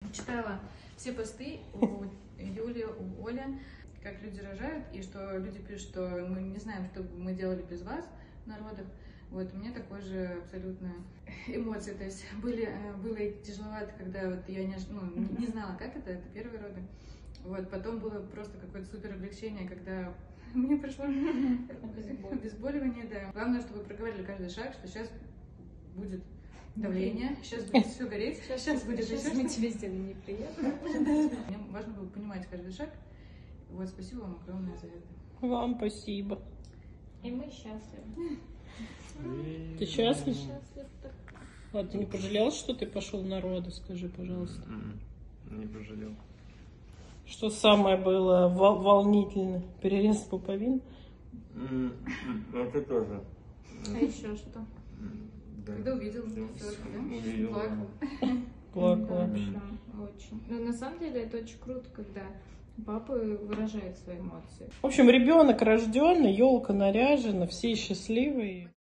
читала все посты у Юли, у Оли, как люди рожают, и что люди пишут, что мы не знаем, что бы мы делали без вас на родах. Вот, у меня такой же абсолютно эмоции, то есть было и тяжеловато, когда вот я не знала, как это первые роды. Вот, потом было просто какое-то супер облегчение, когда мне пришло обезболивание, да. Главное, чтобы вы проговорили каждый шаг, что сейчас будет давление, сейчас будет все гореть, сейчас будет еще мы тебе сделаем неприятно. Мне важно было понимать каждый шаг. Вот, спасибо вам огромное за это. Вам спасибо. И мы счастливы. Ты счастлив? А ты не пожалел, что ты пошел на роды? Скажи, пожалуйста. Не пожалел. Что самое было волнительное? Перерез пуповин? Это тоже. А еще что? Да. Когда увидел, Увидел. Плакала. Да, очень. Но на самом деле это очень круто, когда папы выражают свои эмоции. В общем, ребенок рожденный, елка наряжена, все счастливые.